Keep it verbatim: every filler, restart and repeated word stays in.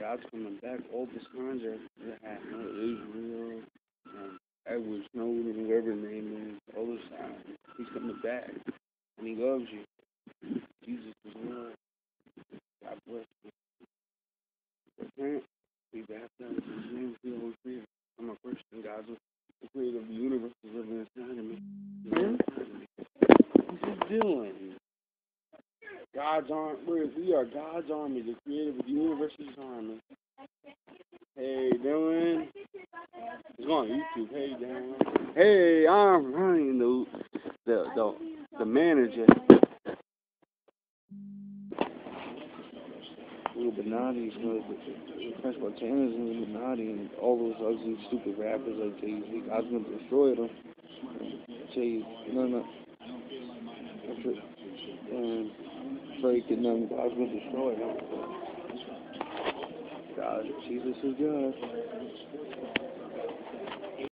God's coming back. All the signs are happening. Israel, um, Edward Snowden, whoever his name is, all the signs. He's coming back, and he loves you. Jesus is Lord. God bless you. Repent, be baptized in the name of the Holy Spirit. I'm a Christian. God's the creator of the universe is living inside of me. Hmm? What's he doing? God's army. We are God's army, the creator of the universe's army. Hey, Dylan. It's on YouTube. Hey, Dylan. Hey, I'm Ryan, the the the, the manager. Illuminati, French Montana's Illuminati, and all those ugly, stupid rappers like Jay-Z. God's gonna destroy them. Jay, no, no. And Drake and them, God's gonna destroy them. God, Jesus is God.